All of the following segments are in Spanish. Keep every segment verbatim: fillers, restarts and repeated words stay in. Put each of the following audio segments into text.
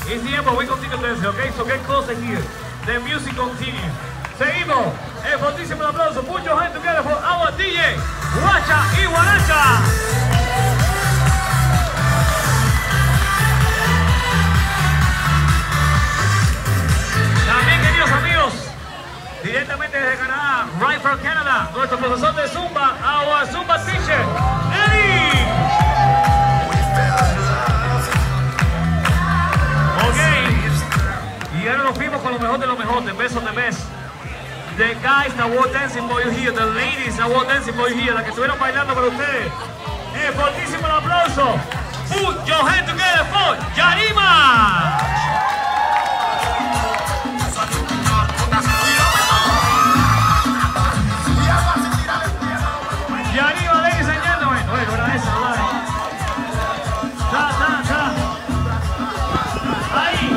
It's the end, but we continue dancing, okay? So get closer here. The music continues. Seguimos. El fortísimo aplauso. Put your hands together for our D J, Guacha y Guaracha. También, queridos amigos, directamente desde Canadá, right from Canada, nuestro profesor de Zumba, our Zumba teacher, Eddie. Ok. Y ahora nos fuimos con lo mejor de lo mejor, the best of the best. The guys that were dancing for you here, the ladies that were dancing for you here, las que estuvieron bailando para ustedes. El fortísimo aplauso. Put your hands together for Yarima. Yarima, ladies and gentlemen. Oye, no era esa, vale. Ta, ta, ta. Ahí.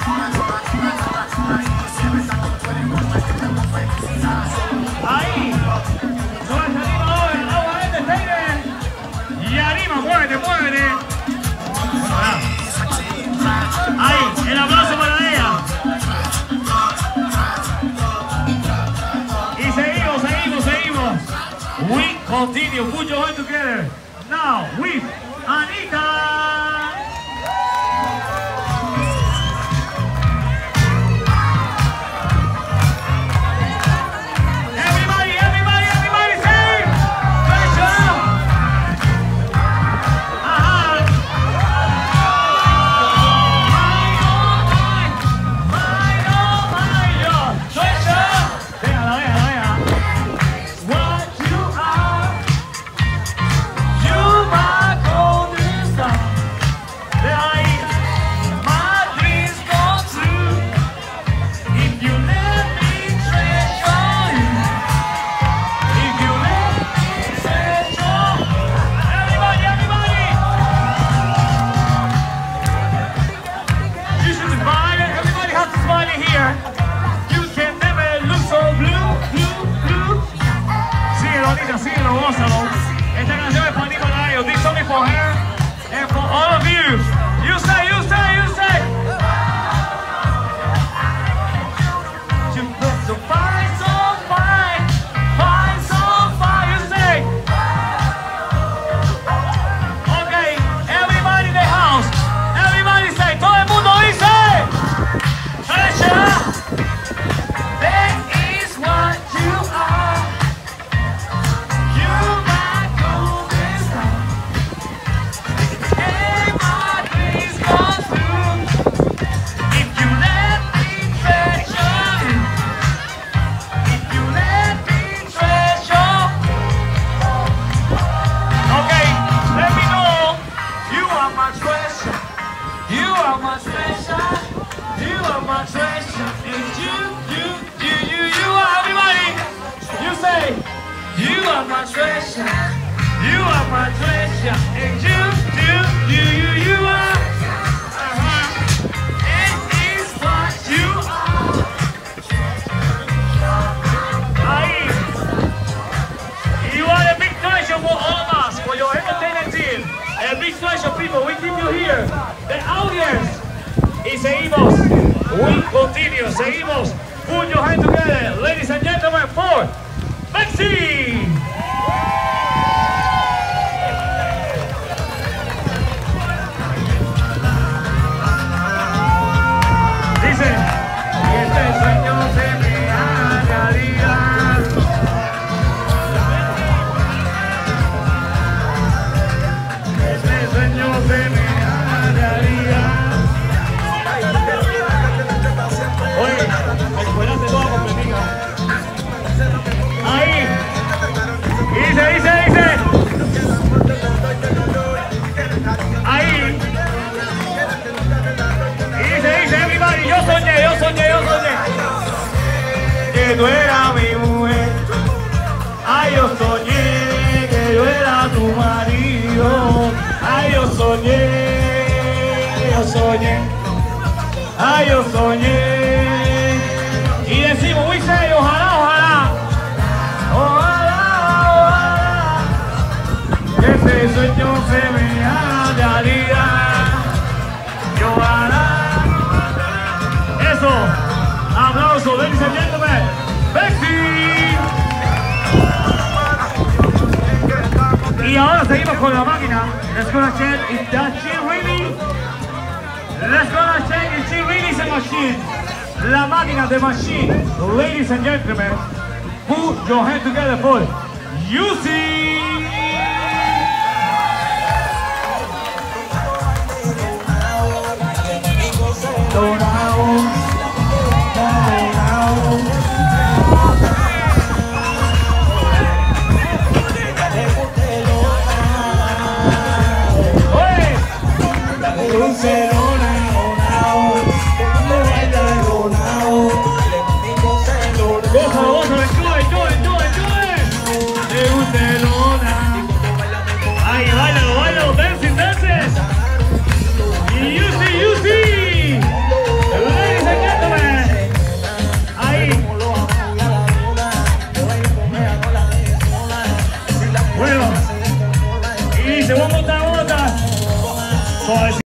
Ahí. Suelta Yarima, oye, agua, este, este. Yarima, muévete, muévete. Ahí, el aplauso para ella. Y seguimos, seguimos, seguimos. We continue. Put your hands together. Now with Anita. Everybody, everybody, everybody say, pressure. Ajá. My, oh my, oh my, pressure. Déjala, déjala, déjala. What you are, you my golden star. Déjala ahí. My dreams come true if you let me treasure you. If you let me treasure. Everybody, everybody. You should smile. Everybody has to smile here. You can never look so blue, blue, blue. Síguelo, Anita, síguelo, gózalo. Esta canción es para ti, para ellos. This only for her and for all of you. You say, you say, you say. You look so fine, so fine, fine, so fine. You say. Okay, everybody in the house. Everybody say. Todo el mundo dice. Treasure. That is what you are. You my golden star. Hey, my dreams come true if you let me treasure you. If you let me treasure. Okay, let me know. You are my treasure. You are my treasure. You are my treasure. And you, you, you, you, you are everybody. You say, you are my treasure. You are my treasure. And you, you, you, you, you are. Uh-huh. It is what you are. Ahí. You are a big treasure for all of us, for your entertainment team. A big treasure, people. We keep you here. The audience. Y seguimos. We continue. Seguimos. Put your hands together, ladies and gentlemen, for Maxi. Dice, y este sueño se me haga realidad. Este sueño se me haga realidad. Oye, espérate todo completito. Ahí. Dice, dice, dice. Ahí. Dice, dice, everybody. Yo soñé, yo soñé, yo soñé. Que tú eras mi mujer. Ay, yo soñé que yo era tu marido. Ay, yo soñé, yo soñé. Ay, yo soñé. Y decimos, muy serio, ojalá, ojalá. Ojalá, ojalá. Que ese sueño se me haga realidad. Y ojalá. ahora seguimos con la máquina. Let's gonna check if that she really. Let's gonna check if she really is a machine. La máquina de machine. Ladies and gentlemen, put your hands together for Yusi. Bueno, y dice, vamos a botar, botar.